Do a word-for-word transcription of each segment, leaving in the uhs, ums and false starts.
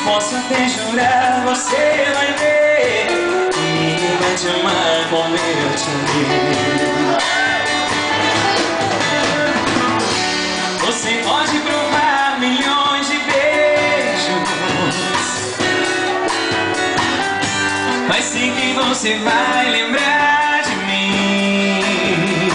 Posso até jurar, você vai ver que ninguém vai te amar como eu te amei. Você pode provar milhões de beijos, mas sei que você vai lembrar de mim.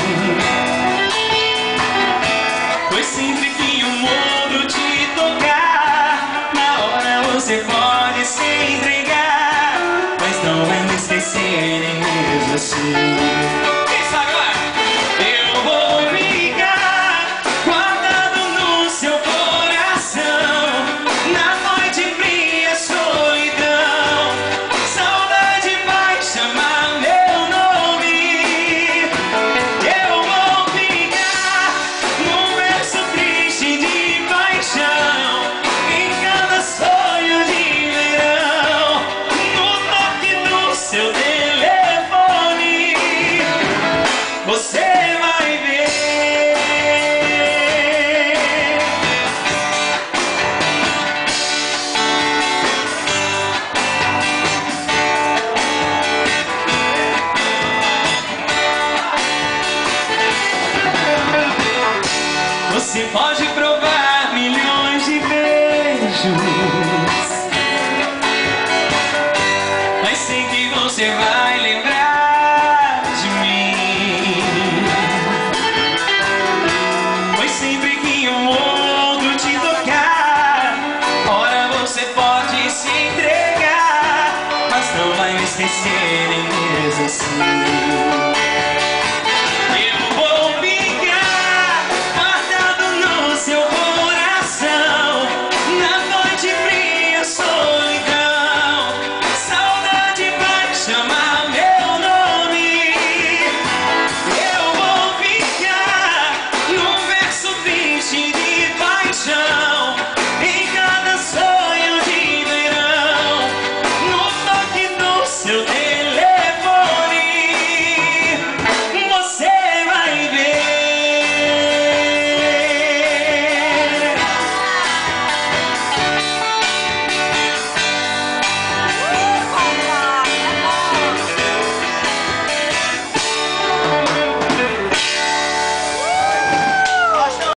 Pois sempre que um outro te tocar, na hora você pode se entregar, mas não vai me esquecer nem mesmo assim. Quem sabe agora? Eu vou ficar guardado no seu coração, na noite fria, solidão. Saudade vai chamar meu nome. Eu vou ficar num verso triste de paixão, em cada sonho de verão, no toque do seu telefone. Você vai ver. Você pode provar milhões de beijos, mas sei que você vai lembrar de mim. Pois sempre que um outro te tocar, ora você pode se entregar, mas não vai me esquecer nem mesmo assim.